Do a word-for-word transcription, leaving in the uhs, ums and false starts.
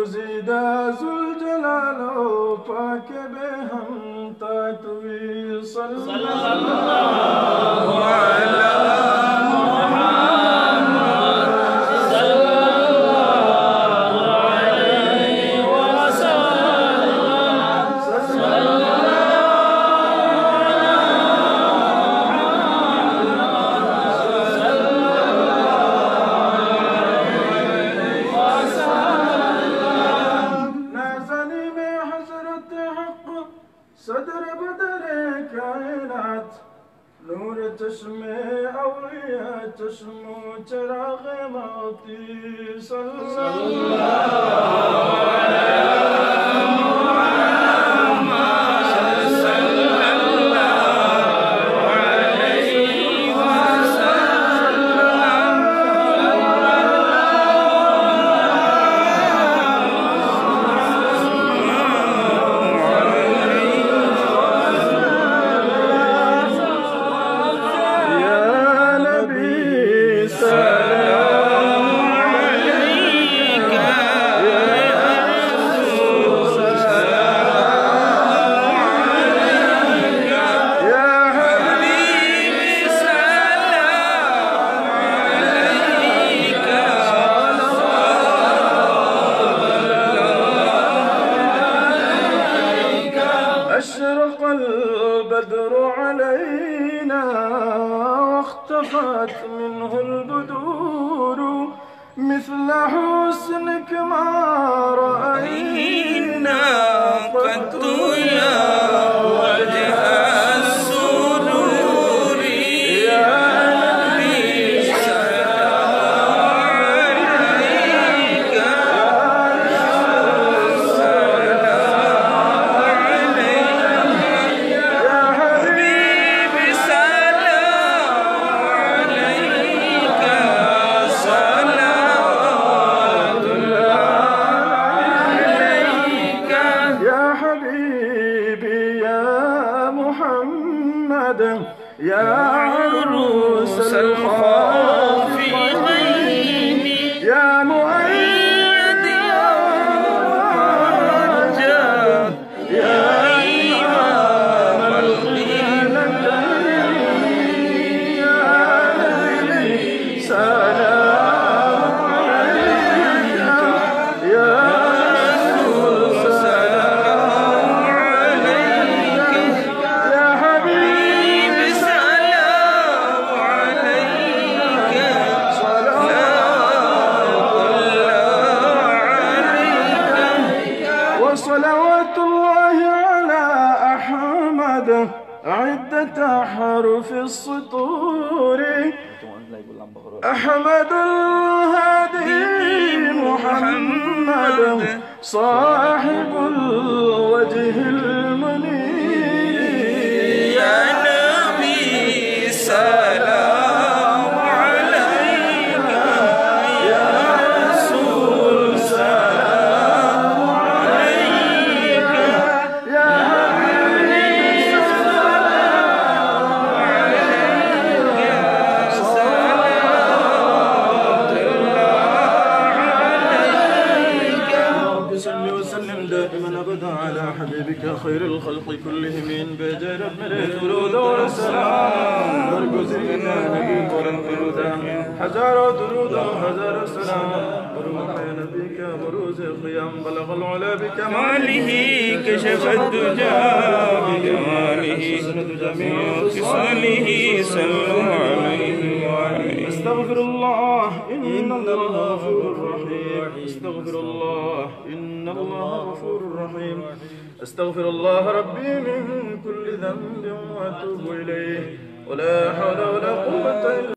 گزیدہ ذوالجلال و پاک بے ہم تاتوی صلی اللہ علیہ صدر بدر کائنات نور چشم اولیاء چشم چراغ موتی صلی اللہ أشرق البدر علينا واختفت منه البدور مثل حسنك ما رأينا قد يا وجه السرور يا نبي سلام عليك يا عروس الخافقين يا مؤيد يا رجاء يا إمام المؤمنين يا نبي سلام عليك يا رسول سلام عليك يا حبيب وصلوات الله على أحمد عدة حرف السطور أحمد الهادي محمد صاحب الوجه المنير يا نبي سلام عليك يا رسول سلام عليك يا حبيب سلام عليك صلوات الله عليك رب صل وسلم دائما ابدا على حبيبك خير الخلق كلهم بجر مريت ورود والسلام ورقزنا نبيك ورنقلدا حزار درود وحزار السلام وروح نبيك بروز القيام بلغ العلا بكماله كشف الدجى بجماله سند جميع خصاله صلوا عليه وعليه استغفر الله إن الله غفور رحيم استغفر الله إن الله غفور رحيم استغفر الله ربي من كل ذنب واتوب إليه ولا حول ولا قوة إلا